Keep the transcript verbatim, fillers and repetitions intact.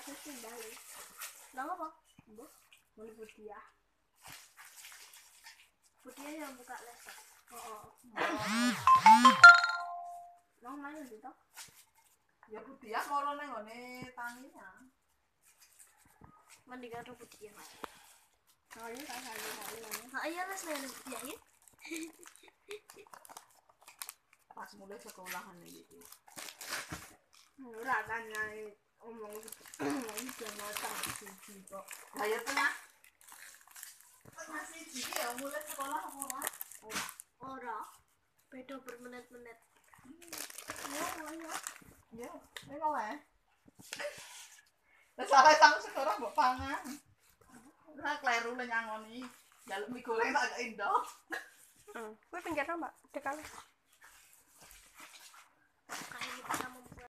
Mesti balik. Nang apa? Mbok. Mulai putih ya. Putih yang buka laptop. Oh. Nang main di to? Ya putih ya moro nang ngene tanginya. Mandi karo putih ya. Oh iya kan hari hari. Ha iya lah saya putih ya. Pas mulai sekolahan gitu. Ora tanya omong ini jangan siji kok. Saya tengah. Tengah siji ya mulai sekolah apa ora? Ora. Ora. Beda bermenit-menit. Ya, ya. Ya, ini oleh. Lah salah sang sekarang mbok pangan. Ora kleru le nyangoni. Jaluk mie goreng tak indah. Hmm, kuwi pinggir Mbak, dekal.